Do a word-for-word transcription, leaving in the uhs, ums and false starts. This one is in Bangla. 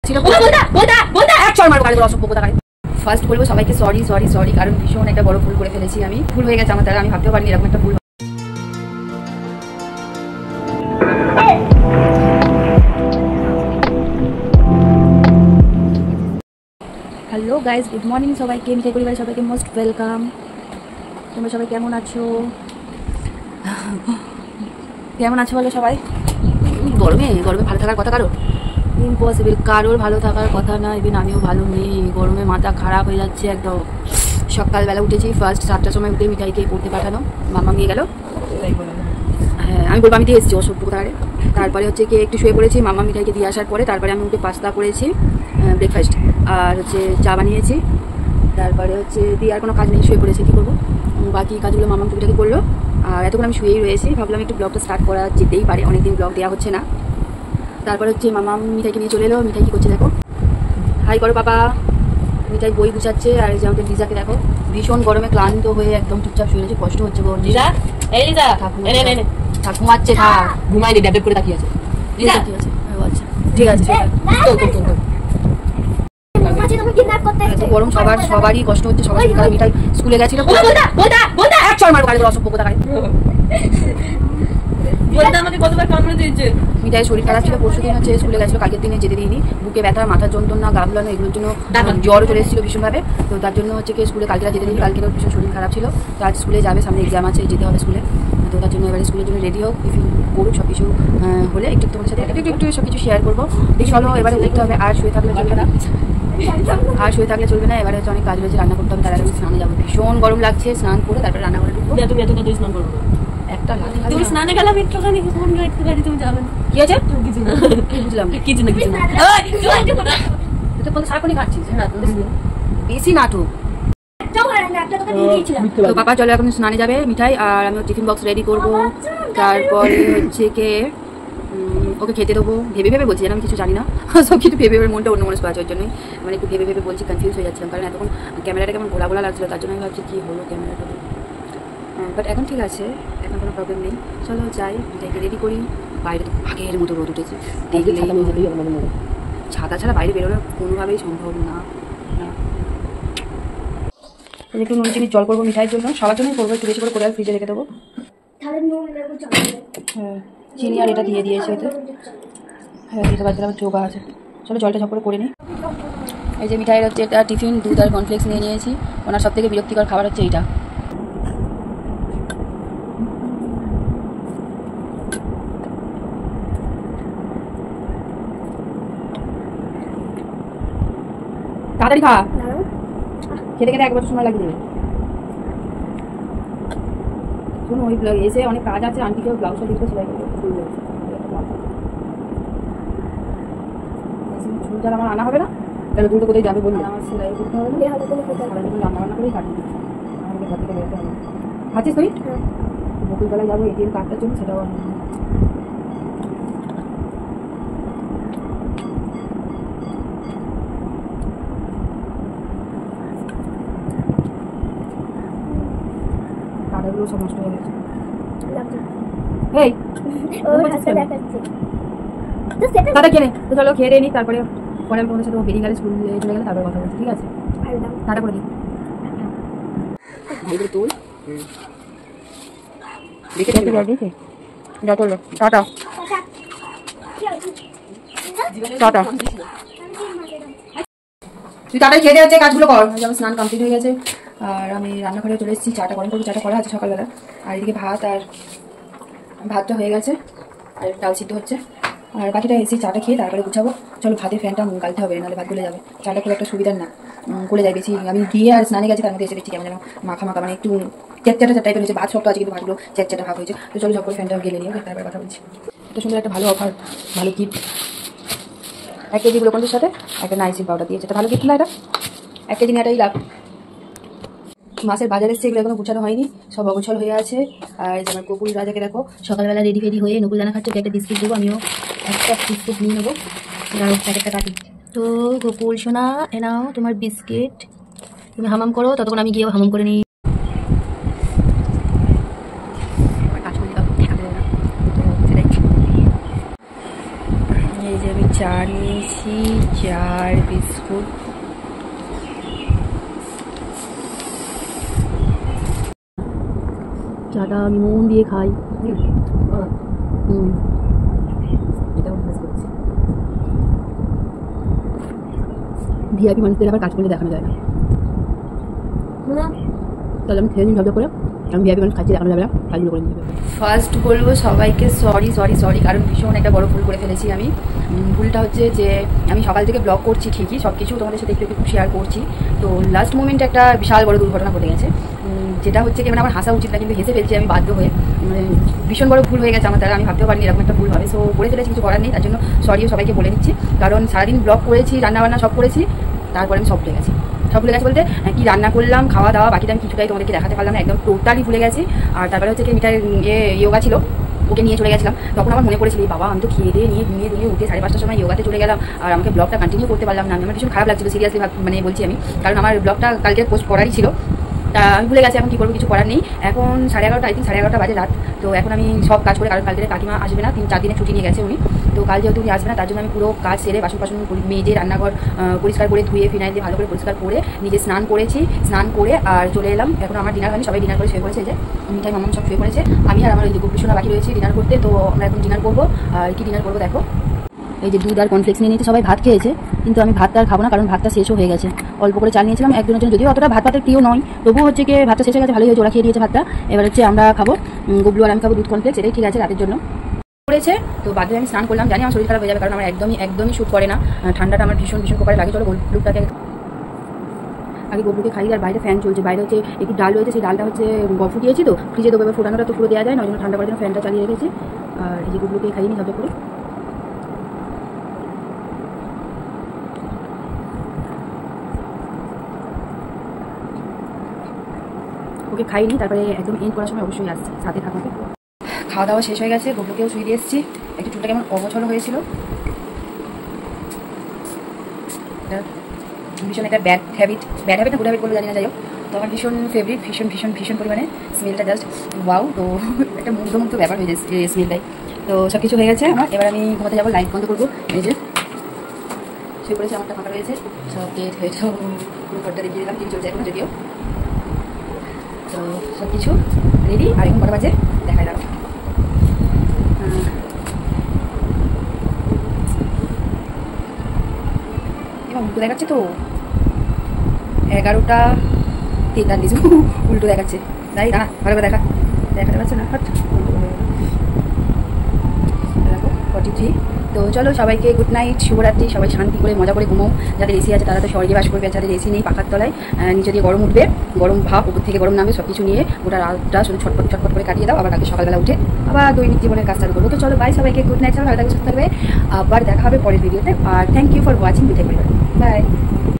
ছিল। ফার্স্ট বলবো সবাইকে সরি সরি সরি, কারণ ভীষণ একটা বড় ভুল করে ফেলেছি আমি। ভুল হয়ে গেছে আমার দ্বারা, আমি ভাবতেও পারিনি এরকম একটা ভুল। হ্যালো গাইজ, গুড মর্নিং সবাইকে। মিঠাই পরিবারের সবাইকে মোস্ট ওয়েলকাম। তোমরা সবাই কেমন আছো? কেমন আছো বলো সবাই? গরমে গরমে ভালো থাকার কথা কারো? ইম্পসিবল, কারোর ভালো থাকার কথা না। ইভেন আমিও ভালো নেই, গরমে মাথা খারাপ হয়ে যাচ্ছে একদম। সকালবেলা উঠেছি, ফার্স্ট সাতটার সময় উঠে মিঠাইকে পড়তে পাঠানো, মামা নিয়ে গেল। হ্যাঁ, আমি বলবো আমি দিয়ে এসেছি অসভ্য কোথায়। তারপরে হচ্ছে কি একটু শুয়ে পড়েছি, মামা মিঠাইকে দিয়ে আসার পরে তারপরে আমি উঠে পাস্তা করেছি ব্রেকফাস্ট, আর হচ্ছে চা বানিয়েছি। তারপরে হচ্ছে দিয়ে আর কোনো কাজ নেই, শুয়ে পড়েছি। কী করবো, বাকি কাজগুলো মামা টুকিটাকি করলো। আর এতক্ষণ আমি শুয়েই রয়েছি, ভাবলাম একটু ব্লগটা স্টার্ট করা যেতেই পারে, অনেকদিন ব্লগ দেওয়া হচ্ছে না। তারপরে হচ্ছে মামা মিঠাইকে নিয়ে চলে এলো। মিঠাই কী করছে দেখো, হাই করো বাবা। মিঠাই বই গুছাচ্ছে, আর যে আমাদের লিজাকে দেখো ভীষণ গরমে ক্লান্ত হয়ে একদম চুপচাপ শুয়ে রয়েছে, কষ্ট হচ্ছে গো। লিজা, এই লিজা, থাক ঘুমাচ্ছে, থাক ঘুমাই নি, ড্যাব করে তাকিয়ে আছে। লিজা ঠিক আছে, আচ্ছা ঠিক আছে, গরম সবার সবারই কষ্ট হচ্ছে, সবাই। মিঠাই স্কুলে গেছিল, মিঠাই শরীর খারাপ ছিল, পরশু দিন হচ্ছে স্কুলে গেছিল, কালকের দিনে যেতে দিইনি। বুকে ব্যথা, মাথার যন্ত্রণা, গা ভুলানো, এগুলোর জন্য জ্বর চলে এসেছিল ভীষণভাবে। তো তার জন্য হচ্ছে কি স্কুলে কালকে যেতে দিই, কালকেও ভীষণ শরীর খারাপ ছিল। তো আজ স্কুলে যাবে, সামনে এক্সাম আছে, যেতে হবে স্কুলে। তো তার জন্য এবারে স্কুলের জন্য রেডি হোক, টিফিন করুক, সব কিছু হলে একটু তোমার সাথে একটু একটু সব কিছু শেয়ার করবো। চলো এবারে দেখতে হবে, আর শুয়ে থাকলে চলবে না, আর শুয়ে থাকলে চলবে না। এবারে হচ্ছে অনেক কাজ রয়েছে, রান্না করতে হবে। তার আগে স্নানে যাবো, ভীষণ গরম লাগছে। স্নান করে তারপরে রান্না করে ঢুকবো। তুমি এত তাড়াতাড়ি স্নান করবো? একটা তুমি স্নানে গেলাম একটুখানি, একটু গাড়ি তুমি যাবেন। কি আছে? কিছু না, বুঝলাম কিছু না, কিছু না। তুই তো সারাক্ষণই খাচ্ছিস। হ্যাঁ, বেশি নাটক। তো বাবা চলো এখন স্নানে যাবে মিঠাই, আর আমি টিফিন বক্স রেডি করবো। তারপরে হচ্ছে কে ওকে খেতে দেবো। ভেবে ভেবে বলছি, যেন আমি কিছু জানি না, সব কিছু ভেবে ভেবে মনটা অন্য মনস্ক আছে, ওর জন্যই মানে একটু ভেবে ভেবে বলছি, কনফিউজ হয়ে যাচ্ছিলাম। কারণ এতক্ষণ ক্যামেরাটা কেমন গোলা গোলা লাগছিলো, তার জন্য আমি ভাবছি কী হলো ক্যামেরাটা। বাট এখন ঠিক আছে, এখন কোনো প্রবলেম নেই। চলো যাই, মিঠাইকে রেডি করি। বাইরে তো আগের মতো রোদ উঠেছে, ছাতা ছাড়া বাইরে বেরোনো কোনোভাবেই সম্ভব না। একটু নুন চিনির জল করবো মিঠাইয়ের জন্য, সবার জন্যই করবো, একটু বেশি করে করে আর ফ্রিজে রেখে দেবো। হ্যাঁ, চিনি আর এটা দিয়ে দিয়েছি ওতে। হ্যাঁ, এটা বাচ্চারা চোখা আছে। চলো জলটা ঝপ করে করে নিই। এই যে মিঠাইয়ের হচ্ছে এটা টিফিন, দুধ আর কর্নফ্লেক্স নিয়ে নিয়েছি। ওনার সব থেকে বিরক্তিকর খাবার হচ্ছে এইটা। তাড়াতাড়ি খা, খেতে খেতে এক বছর সময় লাগিয়ে দেবে। শোনো, ওই এসে অনেক কাজ আছে, আন্টিকেও ব্লাউজটা দিতে সেলাই করবে। চুলটা আমার আনা হবে না, তাহলে দুটো কোথায় যাবে বলবে? আমার সেলাই করতে হবে না, রান্না বান্না করেই কাটবি। আমাকে ঘর থেকে বেরোতে হবে। খাচ্ছিস তুই? বকুলতলায় যাবো এটিএম কার্ডটার জন্য, সেটাও কাদাগুলো সব নষ্ট হয়ে গেছে। দাদা খেয়ে নে, তো চলো খেয়ে নিই, তারপরে পরে আমি তোমাদের সাথে বেরিয়ে গেলে স্কুলে চলে গেলে তারপরে কথা বলছি, ঠিক আছে? টাটা করে দিই। ভাই তুই দেখে দেখে যা দিয়েছে, যা করলো। Tata tata. তুই তাড়াতাড়ি খেতে হচ্ছে, কাজগুলো কর। আমার স্নান কমপ্লিট হয়ে গেছে, আর আমি রান্নাঘরে চলে এসেছি। চাটা গরম করবো, চাটা করা আছে সকালবেলা। আর এদিকে ভাত, আর ভাতটা হয়ে গেছে, আর ডাল সিদ্ধ হচ্ছে। আর বাকিটা এসে চাটা খেয়ে তারপরে গুছাবো। চলো ভাতের ফ্যানটা গালতে হবে, নাহলে ভাত গলে যাবে। চাটা খুব একটা সুবিধার না, গলে যায় বেশি। আমি গিয়ে আর স্নানে গেছি, তার মধ্যে এসে দেখছি কেমন যেন মাখা মাখা, মানে একটু চ্যাটচাটা টাইপের হয়েছে। ভাত সবটা আছে কিন্তু ভাতগুলো চ্যাটচাটা ভাব হয়েছে। তো চলো সব করে ফ্যানটা গেলে নিয়ে তারপরে কথা বলছি। এটা সুন্দর একটা ভালো অফার, ভালো গিফট। এক কেজি গ্লুকন্ডির সাথে একটা নাইসিল পাউডার দিয়েছে, এটা ভালো গিফট না? এটা এক কেজি নেওয়াটাই লাভ। মাছের বাজার এসছে, এগুলো এখনো গুছানো হয়নি, সব অগোছল হয়ে আছে। আর এই যে আমার কপুল রাজাকে দেখো সকালবেলা রেডি ফেডি হয়ে নকুল দানা খাচ্ছে, একটা বিস্কিট দেবো, আমিও একটা বিস্কিট নিয়ে নেবো। আর প্যাকেটটা কাটি। তো কপুল সোনা, এ নাও তোমার বিস্কিট, তুমি হামাম করো, ততক্ষণ আমি গিয়েও হামাম করে নিই। এই যে আমি চা নিয়েছি, চা আর বিস্কুট। চাটা আমি মন দিয়ে খাই। হুম ভিআইপি মানুষদের আবার কাজ করলে দেখানো যায় না। তাহলে আমি খেয়ে নিই ঝগড়া করে, আমি ভিআইপি মানুষ খাচ্ছি দেখানো যাবে না, কাজগুলো করে নিতে। ফার্স্ট বলবো সবাইকে সরি সরি সরি কারণ ভীষণ একটা বড় ভুল করে ফেলেছি আমি। ভুলটা হচ্ছে যে আমি সকাল থেকে ব্লগ করছি ঠিকই, সব কিছু তোমাদের সাথে একটু একটু শেয়ার করছি, তো লাস্ট মোমেন্টে একটা বিশাল বড় দুর্ঘটনা ঘটে গেছে, যেটা হচ্ছে কি মানে আমার হাসা উচিত না কিন্তু হেসে ফেলছি আমি বাধ্য হয়ে। মানে ভীষণ বড় ভুল হয়ে গেছে আমার দ্বারা, আমি ভাবতেও পারিনি এরকম একটা ভুল হবে। সো করে ফেলেছি, কিছু করার নেই, তার জন্য সরিও সবাইকে বলে দিচ্ছি। কারণ সারাদিন ব্লগ করেছি, রান্নাবান্না সব করেছি, তারপরে আমি সব ভুলে গেছি। সব ভুলে গেছে বলতে কি রান্না করলাম, খাওয়া দাওয়া, বাকিটা আমি কিছুটাই তোমাদেরকে দেখাতে পারলাম না, একদম টোটালি ভুলে গেছি। আর তারপরে হচ্ছে কি মিটার ইয়ে ইয়োগা ছিল, ওকে নিয়ে চলে গেছিলাম, তখন আমার মনে পড়েছিল বাবা আমি তো খেয়ে দিয়ে নিয়ে ঘুমিয়ে ঘুমিয়ে উঠে সাড়ে পাঁচটার সময় যোগাতে চলে গেলাম, আর আমাকে ব্লগটা কন্টিনিউ করতে পারলাম না। আমার ভীষণ খারাপ লাগছিল সিরিয়াসলি, মানে বলছি আমি, কারণ আমার ব্লগটা কালকে পোস্ট করারই ছিল, তা আমি ভুলে গেছি। এখন কী করবো, কিছু করার নেই। এখন সাড়ে এগারোটা আই থিঙ্ক সাড়ে এগারোটা বাজে রাত। তো এখন আমি সব কাজ করে, কারণ কালকে কাকিমা আসবে না, তিন চার দিনে ছুটি নিয়ে গেছে উনি, তো কাল যেহেতু উনি আসবে না তার জন্য আমি পুরো কাজ সেরে বাসন বাসন মেজে রান্নাঘর পরিষ্কার করে ধুয়ে ফিনাইল দিয়ে ভালো করে পরিষ্কার করে নিজে স্নান করেছি, স্নান করে আর চলে এলাম। এখন আমার ডিনার হয়নি, সবাই ডিনার করে শুয়ে পড়েছে, যে মিঠাই মামাম সব শুয়ে পড়েছে, আমি আর আমার ওই যে গোপীষণা বাকি রয়েছে ডিনার করতে। তো আমরা এখন ডিনার করবো, আর কি ডিনার করবো দেখো, এই যে দুধ আর কর্নফ্লেক্স নিয়ে নিতে সবাই ভাত খেয়েছে, কিন্তু আমি ভাতটা আর খাবো না, কারণ ভাতটা শেষও হয়ে গেছে। অল্প করে চাল নিয়েছিলাম একজনের জন্য, যদিও অতটা ভাত ভাতের প্রিয় নয়, তবুও হচ্ছে কি ভাতটা শেষ হয়ে গেছে, ভালোই হয়েছে, ওরা খেয়ে দিয়েছে ভাতটা। এবার হচ্ছে আমরা খাবো, গুবলু আর আমি খাবো দুধ কর্নফ্লেক্স, এটাই ঠিক আছে রাতের জন্য করেছে। তো বাদে আমি স্নান করলাম, জানি আমার শরীর খারাপ হয়ে যাবে, কারণ আমার একদমই একদমই শ্যুট করে না, ঠান্ডাটা আমার ভীষণ ভীষণ প্রকারে লাগে। চলো গুবলুটাকে আগে গোবরকে খাই, আর বাইরে ফ্যান চলছে, বাইরে হচ্ছে একটু ডাল রয়েছে, সেই ডালটা হচ্ছে ফুটিয়েছি, তো ফ্রিজে দেবো, এবার ফুটানোটা তো পুরো দেওয়া যায় না, ওই জন্য ঠান্ডা করার জন্য ফ্যানটা চালিয়ে রেখেছি। আর এই যে গোবলুকে খাইয়ে নিই ঝপঝপ করে। ওকে খাইনি, তারপরে একদম এন্ড করার সময় অবশ্যই আসছে, সাথে থাকবে। খাওয়া দাওয়া শেষ হয়ে গেছে, গোবরকেও শুয়ে দিয়ে এসেছি, একটু চুলটা কেমন অবছল হয়েছিল, ভীষণ একটা ব্যাড হ্যাবিট, ব্যাড হ্যাবিট না গুড হ্যাবিট বলে জানি না, যাই হোক। তো আমার ভীষণ ফেভারিট, ভীষণ ভীষণ ভীষণ পরিমাণে স্মেলটা জাস্ট ওয়াও, তো একটা মুগ্ধমুগ্ধ ব্যাপার হয়ে যাচ্ছে এই স্মেলটাই। তো সব কিছু হয়ে গেছে আমার, এবার আমি ঘুমাতে যাবো, লাইট বন্ধ করবো। এই যে শুয়ে পড়েছে, আমারটা ফাঁকা রয়েছে, সব গেট হয়েছে, পুরো ঘরটা দেখিয়ে দিলাম, টিভি চলছে এখন যদিও। তো সব কিছু রেডি, আর এখন কটা বাজে দেখা যাবে। এবার উল্টো দেখাচ্ছে তো, এগারোটা তেতাল্লিশ উল্টো দেখাচ্ছে, তাই না ভালো করে দেখা দেখাতে পারছে না, দেখো ফর্টি থ্রি। তো চলো সবাইকে গুড নাইট, শুভরাত্রি, সবাই শান্তি করে মজা করে ঘুমো। যাদের এসি আছে তারা তো স্বর্গে বাস করবে, যাদের এসি নেই পাখার তলায় নিচে দিয়ে গরম উঠবে, গরম ভাব উপর থেকে গরম নামবে, সব কিছু নিয়ে ওটা রাতটা শুধু ছটপট ছটপট করে কাটিয়ে দাও, আবার কালকে সকালবেলা উঠে আবার দৈনিক জীবনের কাজ চালু করবো। তো চলো বাই, সবাইকে গুড নাইট, সবাই ভালো থাকবে সুস্থ থাকবে, আবার দেখা হবে পরের ভিডিওতে। আর thank you for watching BTech Parivar, by.